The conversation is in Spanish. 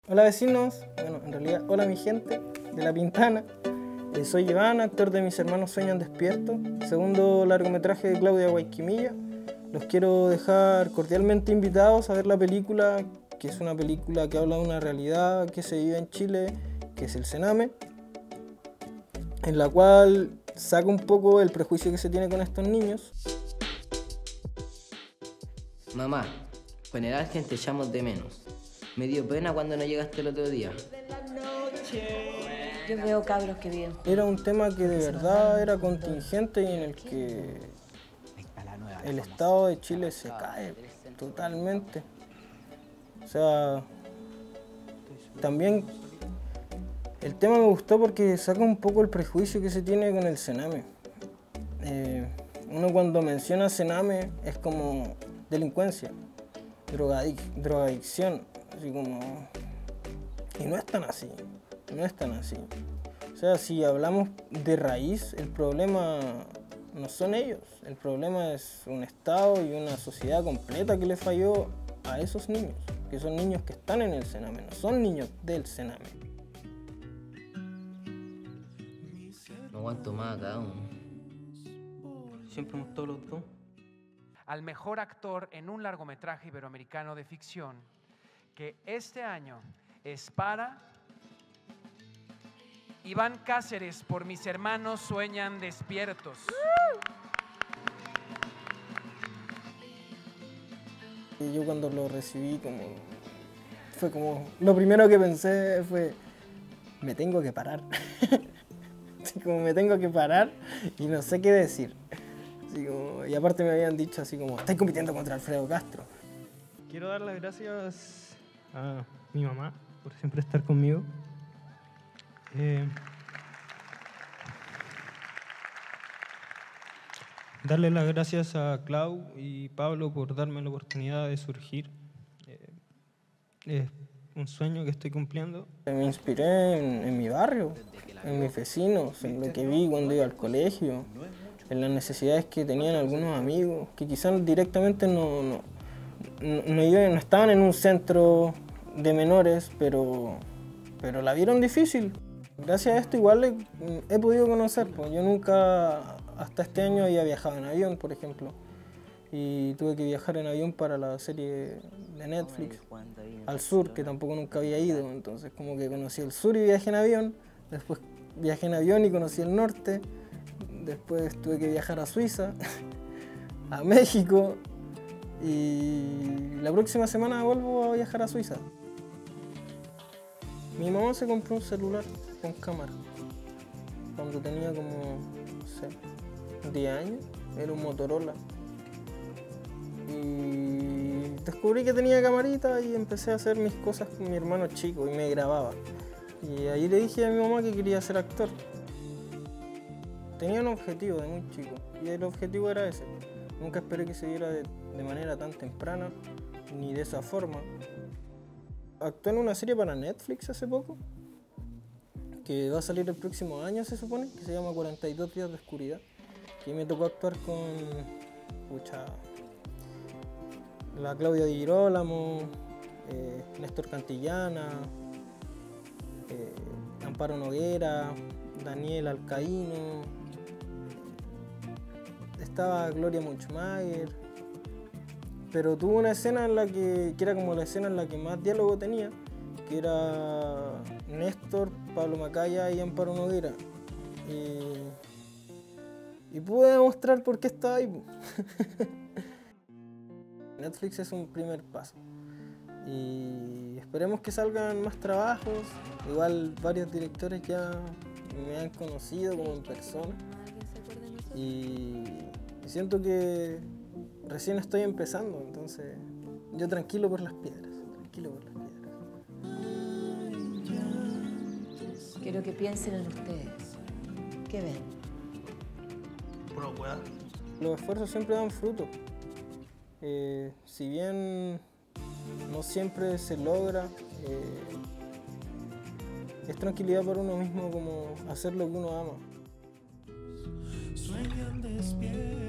Hola vecinos, bueno, en realidad, hola mi gente de La Pintana. Soy Iván, actor de Mis hermanos sueñan despiertos, segundo largometraje de Claudia Guayquimilla. Los quiero dejar cordialmente invitados a ver la película, que es una película que habla de una realidad que se vive en Chile, que es el Sename, en la cual saca un poco el prejuicio que se tiene con estos niños. Mamá, general gente echamos de menos. Me dio pena cuando no llegaste el otro día. Yo veo cabros que viven juntos. Era un tema que de verdad era contingente y en el que el Estado de Chile se cae totalmente. O sea, también el tema me gustó porque saca un poco el prejuicio que se tiene con el Sename. Uno cuando menciona Sename es como delincuencia, drogadicción, así como... Y no es tan así, no es tan así. O sea, si hablamos de raíz, el problema no son ellos, el problema es un Estado y una sociedad completa que le falló a esos niños, que son niños que están en el Sename, no son niños del Sename. No aguanto más acá. Siempre hemos estado los dos. Al mejor actor en un largometraje iberoamericano de ficción, que este año es para Iván Cáceres por Mis hermanos sueñan despiertos. Y yo cuando lo recibí fue como, lo primero que pensé fue, me tengo que parar. Así como me tengo que parar y no sé qué decir. Así como, y aparte me habían dicho así como, estáis compitiendo contra Alfredo Castro. Quiero dar las gracias a mi mamá por siempre estar conmigo. Darle las gracias a Clau y Pablo por darme la oportunidad de surgir. Es un sueño que estoy cumpliendo. Me inspiré en mi barrio, en mis vecinos, en lo que vi cuando iba al colegio, en las necesidades que tenían algunos amigos, que quizás directamente no estaban en un centro de menores, pero la vieron difícil. Gracias a esto igual he podido conocer, pues yo nunca hasta este año había viajado en avión, por ejemplo, y tuve que viajar en avión para la serie de Netflix, al sur, que tampoco nunca había ido, entonces como que conocí el sur y viajé en avión, después viajé en avión y conocí el norte, después tuve que viajar a Suiza, a México, y la próxima semana vuelvo a viajar a Suiza. Mi mamá se compró un celular con cámara cuando tenía como, no sé, 10 años, era un Motorola. Y descubrí que tenía camarita y empecé a hacer mis cosas con mi hermano chico y me grababa. Y ahí le dije a mi mamá que quería ser actor. Tenía un objetivo de muy chico y el objetivo era ese. Nunca esperé que se diera de manera tan temprana ni de esa forma. Actué en una serie para Netflix hace poco, que va a salir el próximo año se supone, que se llama 42 días de oscuridad. Y me tocó actuar con la Claudia Di Girolamo, Néstor Cantillana, Amparo Noguera, Daniel Alcaíno, estaba Gloria Muchmayer, pero tuvo una escena en la que era como la escena en la que más diálogo tenía, que era Néstor, Pablo Macaya y Amparo Noguera. Y pude demostrar por qué estaba ahí. Netflix es un primer paso. Y esperemos que salgan más trabajos. Igual varios directores ya me han conocido como en persona. Y siento que recién estoy empezando, entonces yo tranquilo por las piedras, tranquilo por las piedras. Quiero que piensen en ustedes. ¿Qué ven? Puro weá. Los esfuerzos siempre dan fruto. Si bien no siempre se logra, es tranquilidad para uno mismo como hacer lo que uno ama. Sueñan despiertos.